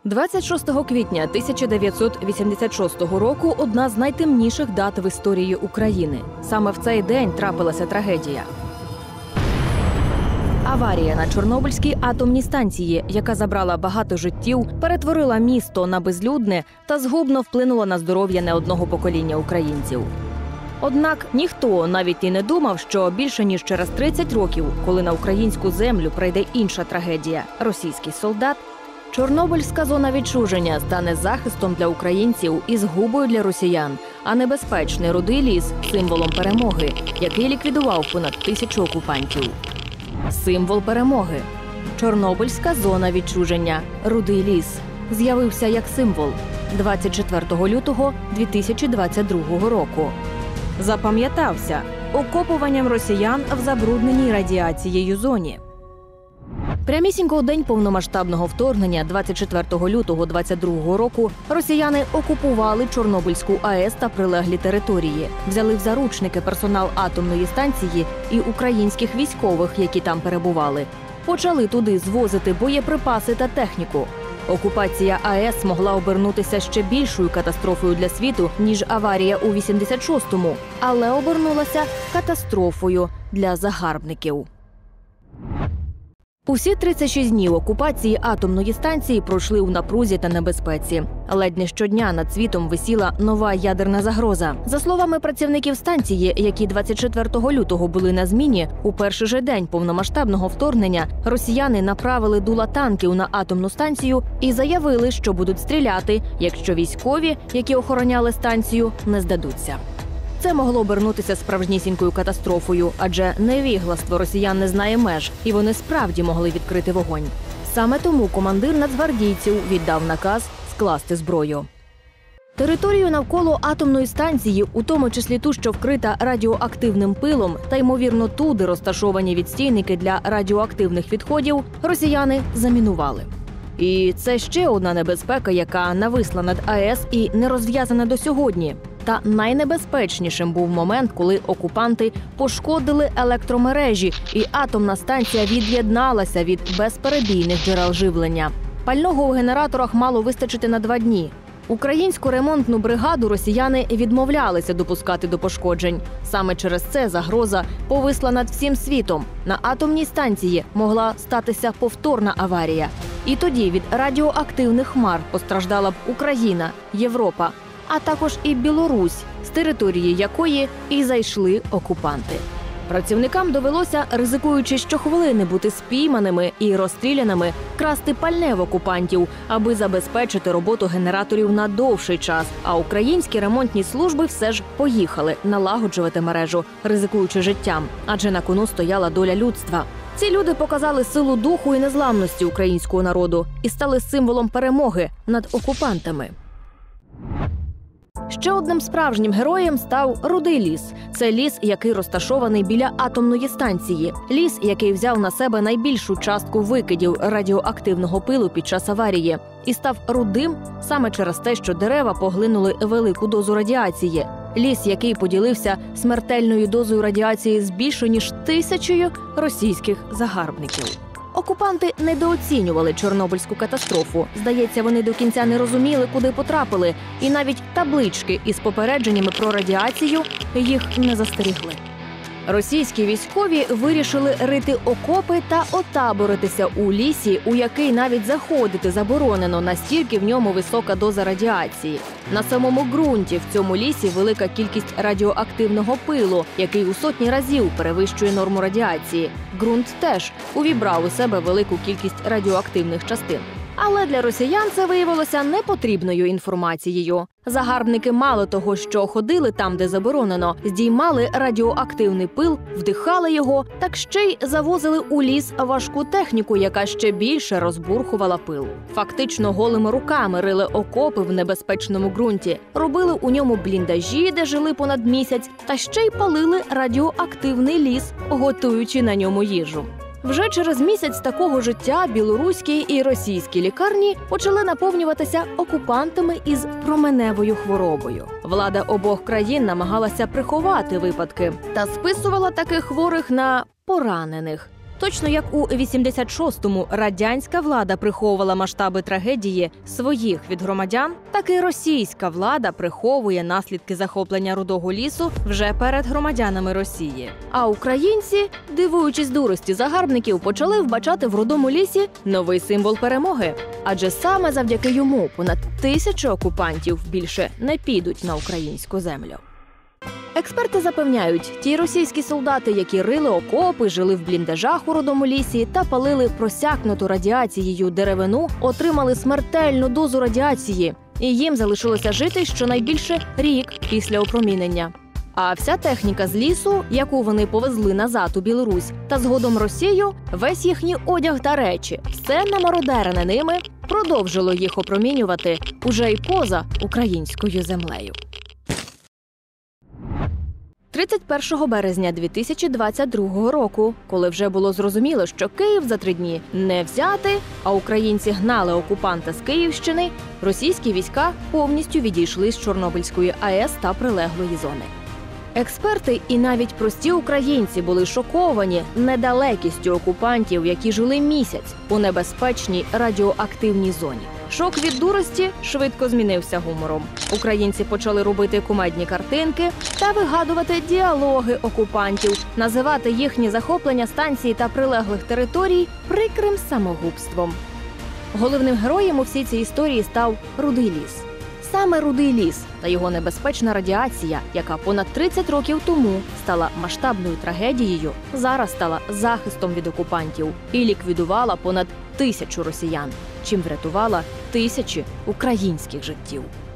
26 квітня 1986 року – одна з найтемніших дат в історії України. Саме в цей день трапилася трагедія. Аварія на Чорнобильській атомній станції, яка забрала багато життів, перетворила місто на безлюдне та згубно вплинула на здоров'я не одного покоління українців. Однак ніхто навіть і не думав, що більше ніж через 30 років, коли на українську землю прийде інша трагедія – російський солдат, Чорнобильська зона відчуження стане захистом для українців і згубою для росіян, а небезпечний Рудий ліс – символом перемоги, який ліквідував понад 1000 окупантів. Символ перемоги. Чорнобильська зона відчуження – Рудий ліс. З'явився як символ 24 лютого 2022 року. Запам'ятався окопуванням росіян в забрудненій радіацією зоні. Прямісінько у день повномасштабного вторгнення 24 лютого 2022 року росіяни окупували Чорнобильську АЕС та прилеглі території, взяли в заручники персонал атомної станції і українських військових, які там перебували. Почали туди звозити боєприпаси та техніку. Окупація АЕС могла обернутися ще більшою катастрофою для світу, ніж аварія у 86-му, але обернулася катастрофою для загарбників. Усі 36 днів окупації атомної станції пройшли у напрузі та небезпеці. Ледь не щодня над світом висіла нова ядерна загроза. За словами працівників станції, які 24 лютого були на зміні, у перший же день повномасштабного вторгнення росіяни направили дула танків на атомну станцію і заявили, що будуть стріляти, якщо військові, які охороняли станцію, не здадуться. Це могло обернутися справжнісінькою катастрофою, адже невігластво росіян не знає меж, і вони справді могли відкрити вогонь. Саме тому командир нацгвардійців віддав наказ скласти зброю. Територію навколо атомної станції, у тому числі ту, що вкрита радіоактивним пилом, та ймовірно ту, де розташовані відстійники для радіоактивних відходів, росіяни замінували. І це ще одна небезпека, яка нависла над АЕС і не розв'язана до сьогодні. Та найнебезпечнішим був момент, коли окупанти пошкодили електромережі, і атомна станція від'єдналася від безперебійних джерел живлення. Пального у генераторах мало вистачити на 2 дні. Українську ремонтну бригаду росіяни відмовлялися допускати до пошкоджень. Саме через це загроза повисла над всім світом. На атомній станції могла статися повторна аварія. І тоді від радіоактивних хмар постраждала б Україна, Європа, а також і Білорусь, з території якої і зайшли окупанти. Працівникам довелося, ризикуючи щохвилини бути спійманими і розстріляними, красти пальне в окупантів, аби забезпечити роботу генераторів на довший час. А українські ремонтні служби все ж поїхали налагоджувати мережу, ризикуючи життям, адже на кону стояла доля людства. Ці люди показали силу духу і незламності українського народу і стали символом перемоги над окупантами. Ще одним справжнім героєм став Рудий ліс. Це ліс, який розташований біля атомної станції. Ліс, який взяв на себе найбільшу частку викидів радіоактивного пилу під час аварії. І став рудим саме через те, що дерева поглинули велику дозу радіації. Ліс, який поділився смертельною дозою радіації з більше ніж 1000 російських загарбників. Окупанти недооцінювали Чорнобильську катастрофу. Здається, вони до кінця не розуміли, куди потрапили. І навіть таблички із попередженнями про радіацію їх не застерігли. Російські військові вирішили рити окопи та отаборитися у лісі, у який навіть заходити заборонено, настільки в ньому висока доза радіації. На самому ґрунті в цьому лісі велика кількість радіоактивного пилу, який у сотні разів перевищує норму радіації. Ґрунт теж увібрав у себе велику кількість радіоактивних частин. Але для росіян це виявилося непотрібною інформацією. Загарбники мало того, що ходили там, де заборонено, здіймали радіоактивний пил, вдихали його, так ще й завозили у ліс важку техніку, яка ще більше розбурхувала пил. Фактично голими руками рили окопи в небезпечному ґрунті, робили у ньому бліндажі, де жили понад місяць, та ще й палили радіоактивний ліс, готуючи на ньому їжу. Вже через місяць такого життя білоруські і російські лікарні почали наповнюватися окупантами із променевою хворобою. Влада обох країн намагалася приховати випадки та списувала таких хворих на поранених. Точно як у 86-му радянська влада приховувала масштаби трагедії своїх від громадян, так і російська влада приховує наслідки захоплення Рудого лісу вже перед громадянами Росії. А українці, дивуючись дурості загарбників, почали вбачати в Рудому лісі новий символ перемоги. Адже саме завдяки йому понад 1000 окупантів більше не підуть на українську землю. Експерти запевняють, ті російські солдати, які рили окопи, жили в бліндажах у Рудому лісі та палили просякнуту радіацією деревину, отримали смертельну дозу радіації. І їм залишилося жити щонайбільше рік після опромінення. А вся техніка з лісу, яку вони повезли назад у Білорусь та згодом Росію, весь їхній одяг та речі, все намародерене ними, продовжило їх опромінювати уже й поза українською землею. 31 березня 2022 року, коли вже було зрозуміло, що Київ за 3 дні не взяти, а українці гнали окупанта з Київщини, російські війська повністю відійшли з Чорнобильської АЕС та прилеглої зони. Експерти і навіть прості українці були шоковані недалекістю окупантів, які жили місяць у небезпечній радіоактивній зоні. Шок від дурості швидко змінився гумором. Українці почали робити кумедні картинки та вигадувати діалоги окупантів, називати їхні захоплення станції та прилеглих територій прикрим самогубством. Головним героєм у всій цій історії став Рудий ліс. Саме Рудий ліс та його небезпечна радіація, яка понад 30 років тому стала масштабною трагедією, зараз стала захистом від окупантів і ліквідувала понад 1000 росіян, чим врятувала тисячі українських життів.